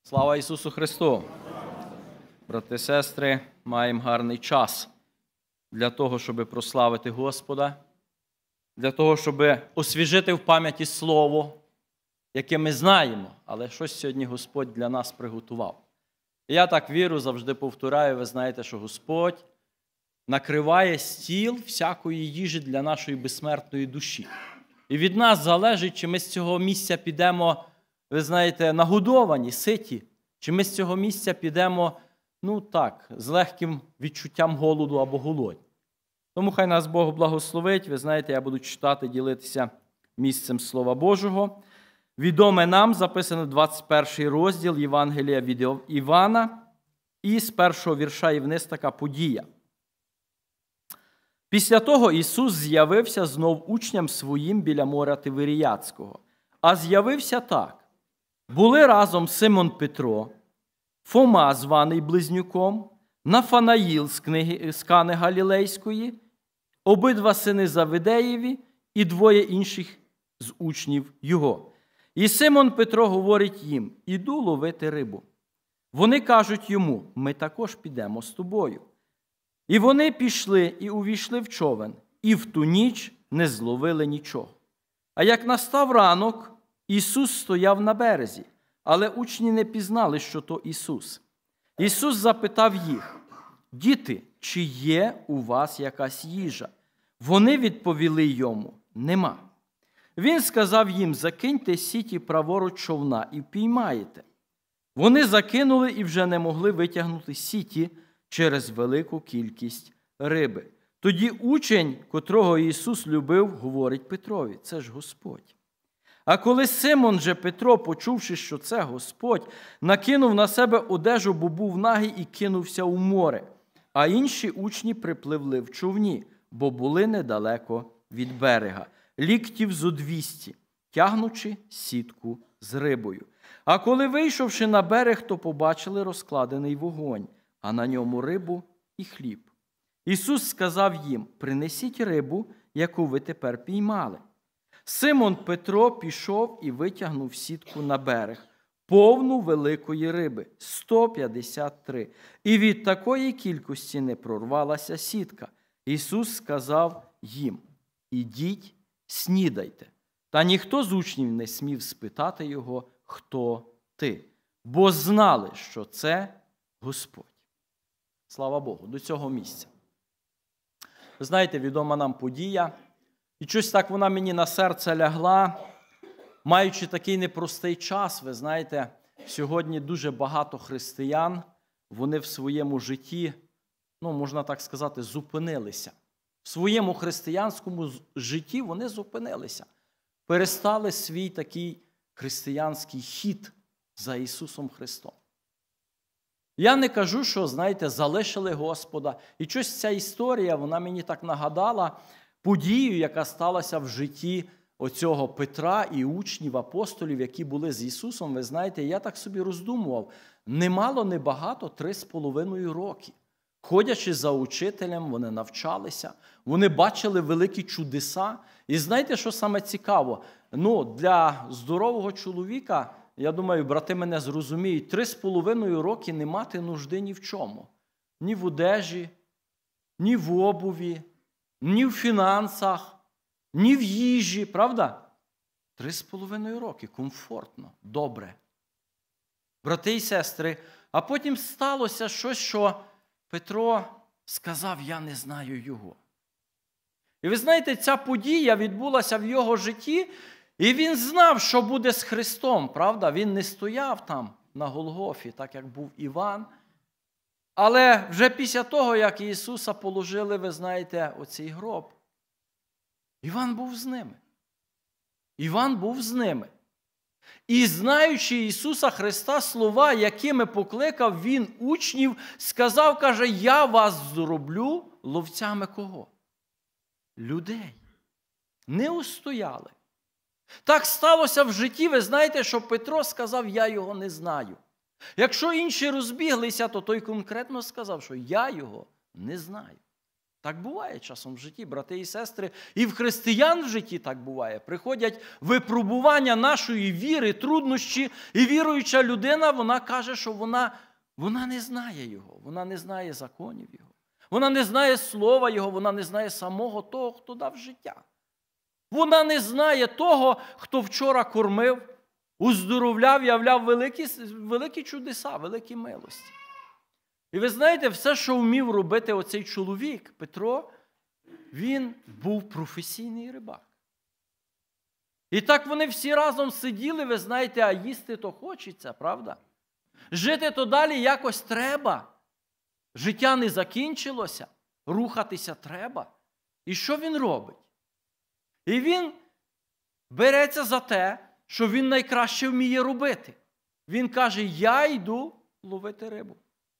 Слава Ісусу Христу! Брати і сестри, маємо гарний час для того, щоб прославити Господа, для того, щоб освіжити в пам'яті Слово, яке ми знаємо, але щось сьогодні Господь для нас приготував. І я так вірю, завжди повторяю, ви знаєте, що Господь накриває стіл всякої їжі для нашої безсмертної душі. І від нас залежить, чи ми з цього місця підемо, ви знаєте, нагодовані, ситі, чи ми з цього місця підемо, з легким відчуттям голоду або голодні. Тому хай нас Бог благословить. Ви знаєте, я буду читати, ділитися місцем Слова Божого. Відоме нам, записано 21 розділ Євангелія від Івана, і з першого вірша і вниз така подія. Після того Ісус з'явився знов учням своїм біля моря Тиверіадського. А з'явився так. Були разом Симон Петро, Фома, званий Близнюком, Нафанаїл з Кани Галілейської, обидва сини Завидеєві і двоє інших з учнів його. І Симон Петро говорить їм: «Іду ловити рибу». Вони кажуть йому: «Ми також підемо з тобою». І вони пішли і увійшли в човен, і в ту ніч не зловили нічого. А як настав ранок, Ісус стояв на березі, але учні не пізнали, що то Ісус. Ісус запитав їх: «Діти, чи є у вас якась їжа?» Вони відповіли йому: «Нема». Він сказав їм: «Закиньте сіті праворуч човна і впіймаєте». Вони закинули і вже не могли витягнути сіті через велику кількість риби. Тоді учень, котрого Ісус любив, говорить Петрові: «Це ж Господь». А коли Симон же Петро, почувши, що це Господь, накинув на себе одежу, бо був нагий, і кинувся у море. А інші учні припливли в човні, бо були недалеко від берега, ліктів зо 200, тягнучи сітку з рибою. А коли, вийшовши на берег, то побачили розкладений вогонь, а на ньому рибу і хліб. Ісус сказав їм: «Принесіть рибу, яку ви тепер піймали». Симон Петро пішов і витягнув сітку на берег, повну великої риби – 153. І від такої кількості не прорвалася сітка. Ісус сказав їм: «Ідіть, снідайте». Та ніхто з учнів не смів спитати його: «Хто ти?», бо знали, що це Господь. Слава Богу, до цього місця. Ви знаєте, відома нам подія, і щось так вона мені на серце лягла, маючи такий непростий час. Ви знаєте, сьогодні дуже багато християн, вони в своєму житті, можна так сказати, зупинилися. В своєму християнському житті вони зупинилися. Перестали свій такий християнський хід за Ісусом Христом. Я не кажу, що, знаєте, залишили Господа. І щось ця історія, вона мені так нагадала подію, яка сталася в житті оцього Петра і учнів, апостолів, які були з Ісусом. Ви знаєте, я так собі роздумував. Немало, небагато, 3,5 роки. Ходячи за учителем, вони навчалися, вони бачили великі чудеса. І знаєте, що саме цікаво? Для здорового чоловіка, я думаю, брати мене зрозуміють, 3,5 роки не мати нужди ні в чому. Ні в одежі, ні в обуві, ні в фінансах, ні в їжі, правда? 3,5 роки, комфортно, добре. Брати і сестри, а потім сталося щось, що Петро сказав: «Я не знаю його». І ви знаєте, ця подія відбулася в його житті, і він знав, що буде з Христом, правда? Він не стояв там на Голгофі, так як був Іван. Але вже після того, як Ісуса положили, ви знаєте, оцей гроб, Іван був з ними. Іван був з ними. І знаючи Ісуса Христа слова, якими покликав Він учнів, сказав, каже: «Я вас зроблю ловцями» кого? Людей. Не устояли. Так сталося в житті, ви знаєте, що Петро сказав: «Я його не знаю». Якщо інші розбіглися, то той конкретно сказав, що «я його не знаю». Так буває часом в житті, брати і сестри. І в християн в житті так буває. Приходять випробування нашої віри, труднощі, і віруюча людина, вона каже, що вона не знає його, вона не знає законів його. Вона не знає слова його, вона не знає самого того, хто дав життя. Вона не знає того, хто вчора кормив, уздоровляв, являв великі чудеса, великі милості. І ви знаєте, все, що вмів робити оцей чоловік, Петро, він був професійний рибак. І так вони всі разом сиділи, ви знаєте, а їсти то хочеться, правда? Жити то далі якось треба. Життя не закінчилося, рухатися треба. І що він робить? І він береться за те, що він найкраще вміє робити. Він каже, я йду ловити рибу.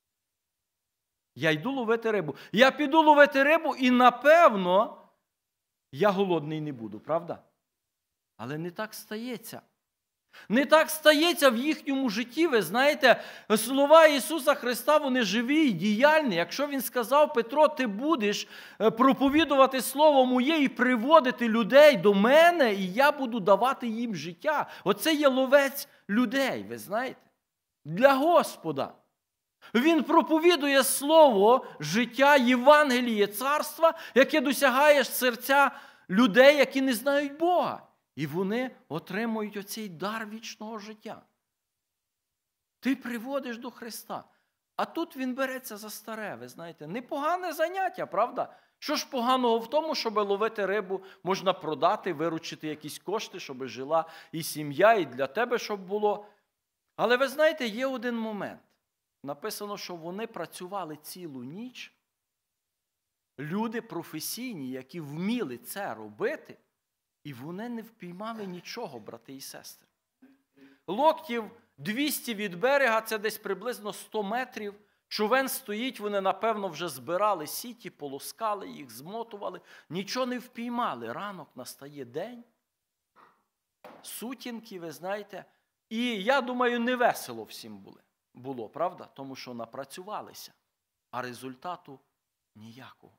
Я йду ловити рибу. Я піду ловити рибу і, напевно, я голодний не буду, правда? Але не так стається. Не так стається в їхньому житті, ви знаєте, слова Ісуса Христа, вони живі і діяльні. Якщо Він сказав, Петро, ти будеш проповідувати Слово Моє і приводити людей до мене, і я буду давати їм життя. Оце є ловець людей, ви знаєте, для Господа. Він проповідує Слово, життя, Євангеліє, царства, яке досягає серця людей, які не знають Бога. І вони отримують оцей дар вічного життя. Ти приводиш до Христа. А тут він береться за старе, ви знаєте. Непогане заняття, правда? Що ж поганого в тому, щоб ловити рибу, можна продати, виручити якісь кошти, щоб жила і сім'я, і для тебе, щоб було. Але ви знаєте, є один момент. Написано, що вони працювали цілу ніч. Люди професійні, які вміли це робити, і вони не впіймали нічого, брати і сестри. Локтів 200 від берега, це десь приблизно 100 метрів. Човен стоїть, вони, напевно, вже збирали сіті, полоскали їх, змотували. Нічого не впіймали. Ранок настає день. Сутінки, ви знаєте. І, я думаю, не весело всім було, правда? Тому що напрацювалися, а результату ніякого.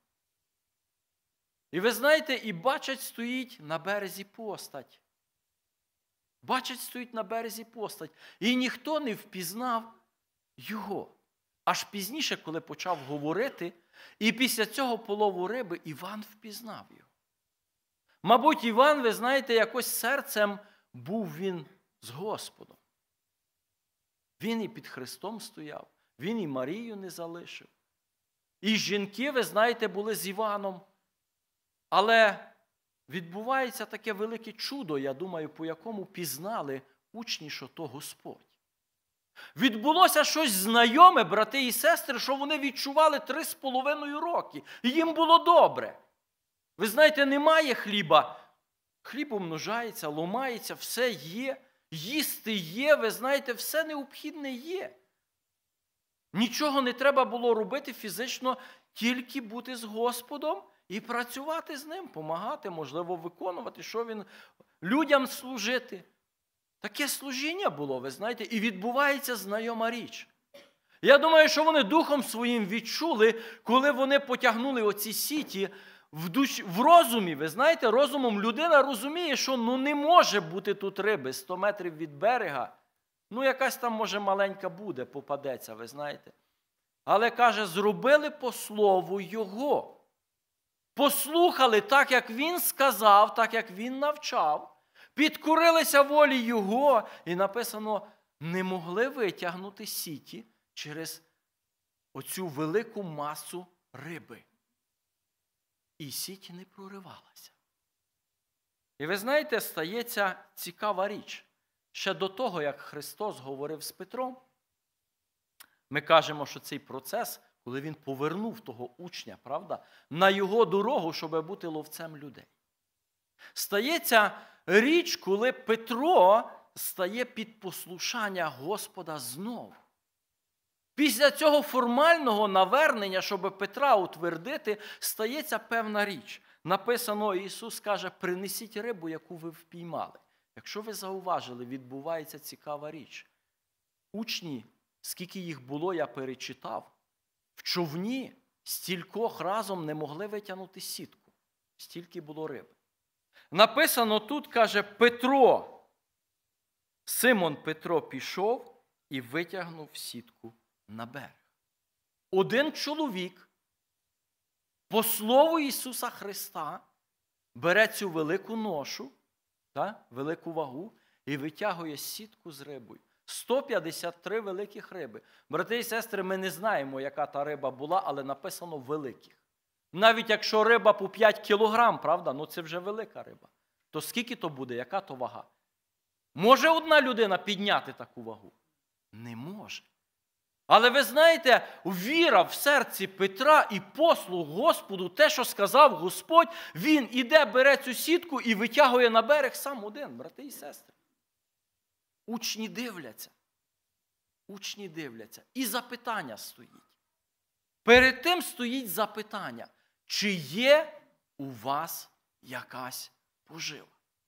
І ви знаєте, і бачать, стоїть на березі постать. Бачать, стоїть на березі постать. І ніхто не впізнав його. Аж пізніше, коли почав говорити, і після цього полову риби Іван впізнав його. Мабуть, Іван, ви знаєте, якось серцем був він з Господом. Він і під Христом стояв, він і Марію не залишив. І жінки, ви знаєте, були з Іваном. Але відбувається таке велике чудо, я думаю, по якому пізнали учні, що то Господь. Відбулося щось знайоме, брати і сестри, що вони відчували 3,5 роки. І їм було добре. Ви знаєте, немає хліба. Хліб умножається, ломається, все є. Їсти є, ви знаєте, все необхідне є. Нічого не треба було робити фізично, тільки бути з Господом і працювати з Ним, помагати, можливо, виконувати, що Він, людям служити. Таке служіння було, ви знаєте, і відбувається знайома річ. Я думаю, що вони духом своїм відчули, коли вони потягнули оці сіті в розумі. Ви знаєте, розумом людина розуміє, що не може бути тут риби 100 метрів від берега. Якась там, може, маленька буде, попадеться, ви знаєте. Але, каже, зробили по слову Його. Послухали так, як Він сказав, так, як Він навчав. Підкорилися волі Його, і написано, не могли витягнути сіті через оцю велику масу риби. І сіть не проривалася. І ви знаєте, стається цікава річ. Ще до того, як Христос говорив з Петром, ми кажемо, що цей процес, коли Він повернув того учня, правда, на його дорогу, щоб бути ловцем людей. Стається річ, коли Петро стає під послушання Господа знову. Після цього формального навернення, щоб Петра утвердити, стається певна річ. Написано, Ісус каже, принесіть рибу, яку ви впіймали. Якщо ви зауважили, відбувається цікава річ. Учні, скільки їх було, я перечитав, в човні стількох разом не могли витягнути сітку. Стільки було риби. Написано тут, каже, Петро. Симон Петро пішов і витягнув сітку на берег. Один чоловік, по слову Ісуса Христа, бере цю велику ношу, велику вагу, і витягує сітку з рибою. 153 великих риби. Брати і сестри, ми не знаємо, яка та риба була, але написано великих. Навіть якщо риба по 5 кілограм, правда, ну це вже велика риба. То скільки то буде, яка то вага? Може одна людина підняти таку вагу? Не може. Але ви знаєте, віра в серці Петра і послуг Господу, те, що сказав Господь, він іде, бере цю сітку і витягує на берег сам один, брати і сестри. Учні дивляться. Учні дивляться. І запитання стоїть. Перед тим стоїть запитання, чи є у вас якась пожива?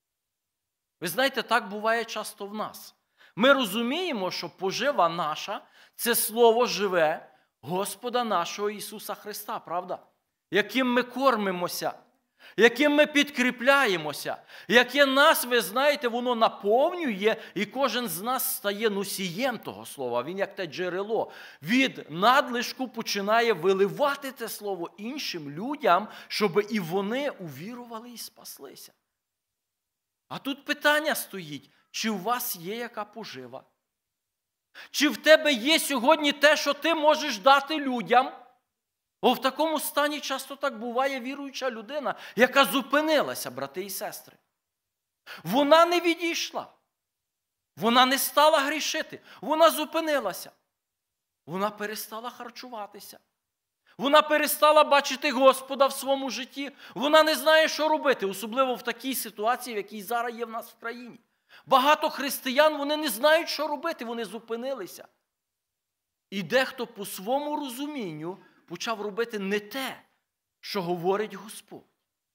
Ви знаєте, так буває часто в нас. Ми розуміємо, що пожива наша – це слово живе Господа нашого Ісуса Христа, правда? Яким ми кормимося, яким ми підкріпляємося, яке нас, ви знаєте, воно наповнює, і кожен з нас стає носієм того слова. Він як те джерело. Від надлишку починає виливати те слово іншим людям, щоб і вони увірували і спаслися. А тут питання стоїть, чи у вас є яка пожива? Чи в тебе є сьогодні те, що ти можеш дати людям? Бо в такому стані часто так буває віруюча людина, яка зупинилася, брати і сестри. Вона не відійшла. Вона не стала грішити. Вона зупинилася. Вона перестала харчуватися. Вона перестала бачити Господа в своєму житті. Вона не знає, що робити, особливо в такій ситуації, в якій зараз є в нас в країні. Багато християн, вони не знають, що робити, вони зупинилися. І дехто по своєму розумінню почав робити не те, що говорить Господь.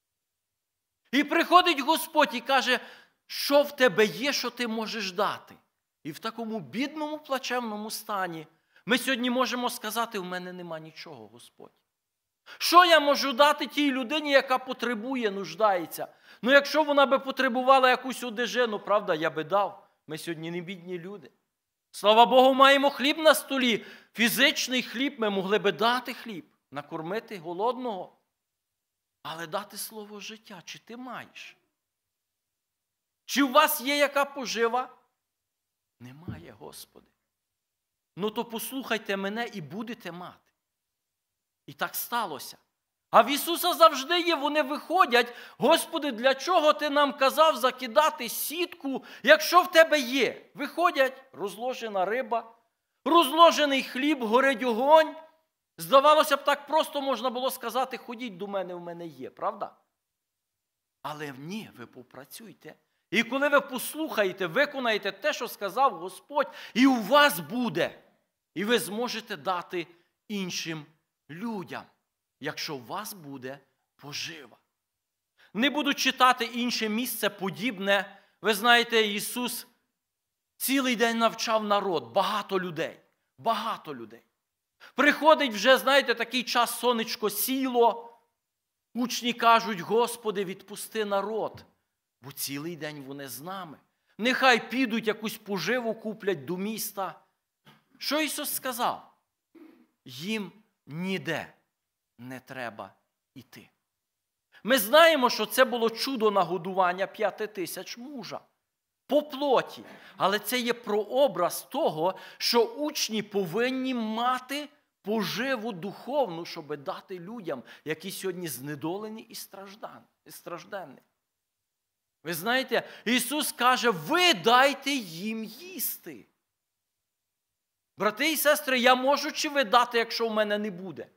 І приходить Господь і каже, що в тебе є, що ти можеш дати. І в такому бідному, плачевному стані ми сьогодні можемо сказати, в мене нема нічого, Господь. Що я можу дати тій людині, яка потребує, нуждається? Ну, якщо вона би потребувала якусь одежину, правда, я би дав. Ми сьогодні не бідні люди. Слава Богу, маємо хліб на столі. Фізичний хліб, ми могли би дати хліб, накормити голодного. Але дати слово життя, чи ти маєш? Чи у вас є яка пожива? Немає, Господи. Ну то послухайте мене і будете мати. І так сталося. А в Ісуса завжди є, вони виходять, Господи, для чого ти нам казав закидати сітку, якщо в тебе є? Виходять, розложена риба, розложений хліб, горить огонь. Здавалося б, так просто можна було сказати, ходіть до мене, в мене є, правда? Але ні, ви попрацюйте. І коли ви послухаєте, виконаєте те, що сказав Господь, і у вас буде. І ви зможете дати іншим людям, якщо у вас буде пожива. Не буду читати інше місце подібне. Ви знаєте, Ісус цілий день навчав народ, багато людей. Багато людей. Приходить вже, знаєте, такий час, сонечко сіло. Учні кажуть, Господи, відпусти народ, бо цілий день вони з нами. Нехай підуть якусь поживу куплять до міста. Що Ісус сказав? Їм ніде не треба йти. Ми знаємо, що це було чудо нагодування 5000 мужа. По плоті. Але це є прообраз того, що учні повинні мати поживу духовну, щоб дати людям, які сьогодні знедолені і стражденні. Ви знаєте, Ісус каже, ви дайте їм їсти. Брати і сестри, я можу чи ви дати, якщо в мене не буде?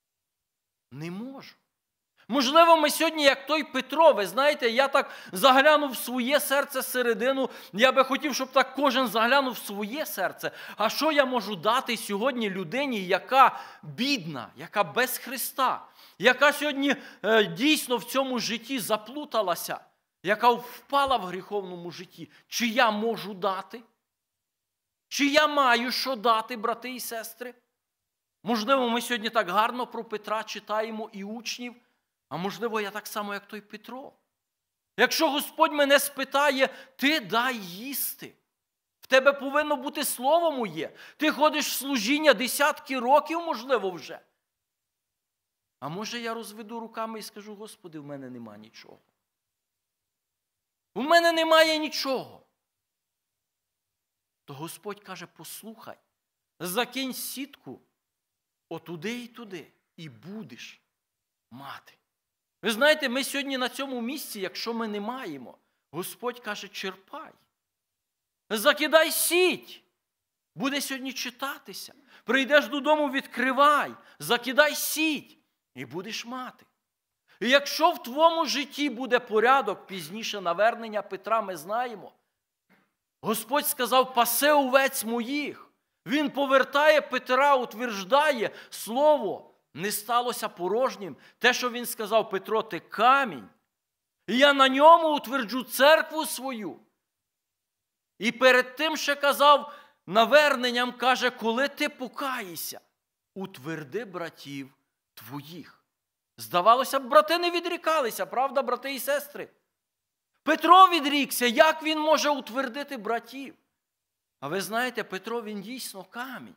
Не можу. Можливо, ми сьогодні, як той Петро, ви знаєте, я так заглянув в своє серце середину, я би хотів, щоб так кожен заглянув в своє серце. А що я можу дати сьогодні людині, яка бідна, яка без Христа, яка сьогодні дійсно в цьому житті заплуталася, яка впала в гріховному житті? Чи я можу дати? Чи я маю що дати, брати і сестри? Можливо, ми сьогодні так гарно про Петра читаємо і учнів, а можливо, я так само, як той Петро. Якщо Господь мене спитає, ти дай їсти. В тебе повинно бути слово моє. Ти ходиш в служіння десятки років, можливо, вже. А може я розведу руками і скажу, Господи, в мене нема нічого. У мене немає нічого. То Господь каже, послухай, закинь сітку отуди і туди, і будеш мати. Ви знаєте, ми сьогодні на цьому місці, якщо ми не маємо, Господь каже, черпай. Закидай сіть. Буде сьогодні читатися. Прийдеш додому, відкривай, закидай сіть і будеш мати. І якщо в твоєму житті буде порядок, пізніше навернення Петра ми знаємо, Господь сказав, паси овець моїх. Він повертає Петра, утверждає, слово не сталося порожнім. Те, що він сказав, Петро, ти камінь, і я на ньому утверджу церкву свою. І перед тим ще казав, наверненням каже, коли ти покаєшся, утверди братів твоїх. Здавалося б, брати не відрікалися, правда, брати і сестри? Петро відрікся, як він може утвердити братів? А ви знаєте, Петро, він дійсно камінь.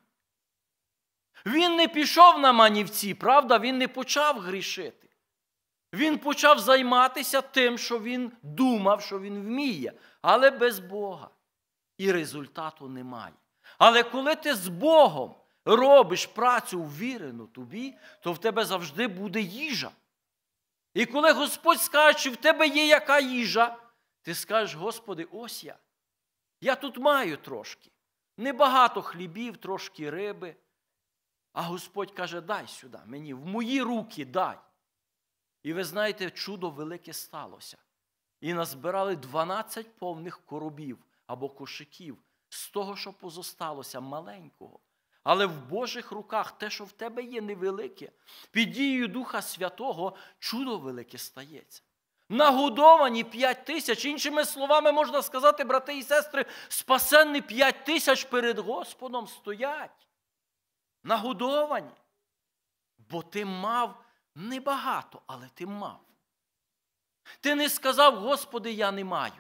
Він не пішов на манівці, правда, він не почав грішити. Він почав займатися тим, що він думав, що він вміє, але без Бога. І результату немає. Але коли ти з Богом робиш працю ввірену тобі, то в тебе завжди буде їжа. І коли Господь скаже, чи в тебе є яка їжа, ти скажеш, Господи, ось я. Я тут маю трошки. Небагато хлібів, трошки риби. А Господь каже, дай сюди, мені, в мої руки дай. І ви знаєте, чудо велике сталося. І назбирали 12 повних коробів або кошиків з того, що позосталося маленького. Але в Божих руках те, що в тебе є невелике, під дією Духа Святого чудо велике стається. Нагодовані 5 тисяч, іншими словами можна сказати, брати і сестри, спасенні 5 тисяч перед Господом стоять. Нагодовані. Бо ти мав небагато, але ти мав. Ти не сказав, Господи, я не маю.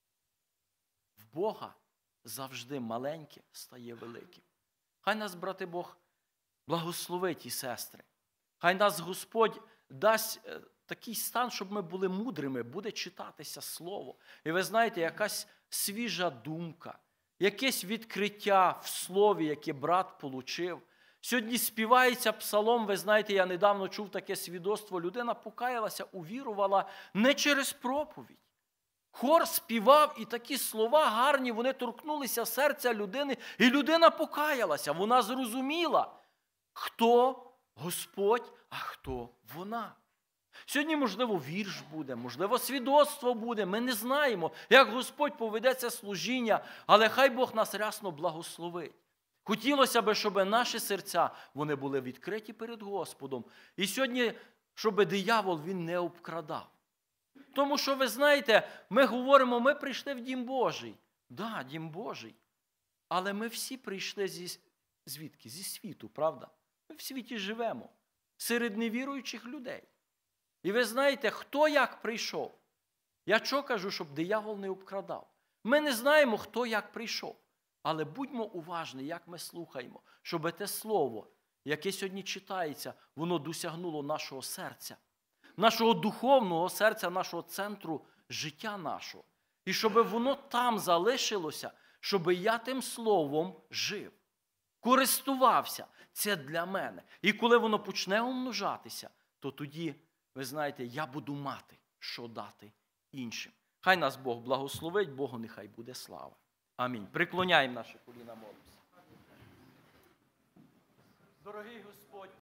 В Бога завжди маленьке стає великим. Хай нас, брати Бог, благословить і сестри. Хай нас Господь дасть такий стан, щоб ми були мудрими, буде читатися Слово. І ви знаєте, якась свіжа думка, якесь відкриття в Слові, яке брат получив. Сьогодні співається псалом, ви знаєте, я недавно чув таке свідоцтво, людина покаялася, увірувала не через проповідь. Хор співав, і такі слова гарні, вони торкнулися серця людини, і людина покаялася. Вона зрозуміла, хто Господь, а хто вона. Сьогодні, можливо, вірш буде, можливо, свідоцтво буде, ми не знаємо, як Господь поведе це служіння, але хай Бог нас рясно благословить. Хотілося б, щоб наші серця, вони були відкриті перед Господом. І сьогодні, щоб диявол, він не обкрадав. Тому що, ви знаєте, ми говоримо, ми прийшли в Дім Божий. Да, Дім Божий. Але ми всі прийшли звідки? Зі світу, правда? Ми в світі живемо. Серед невіруючих людей. І ви знаєте, хто як прийшов? Я що кажу, щоб диявол не обкрадав? Ми не знаємо, хто як прийшов. Але будьмо уважні, як ми слухаємо, щоб те слово, яке сьогодні читається, воно досягнуло нашого серця. Нашого духовного серця, нашого центру життя нашого. І щоб воно там залишилося, щоб я тим словом жив, користувався. Це для мене. І коли воно почне умножатися, то тоді, ви знаєте, я буду мати, що дати іншим. Хай нас Бог благословить, Богу нехай буде слава. Амінь. Приклоняємо наші коліна, молимося. Дорогий Господь,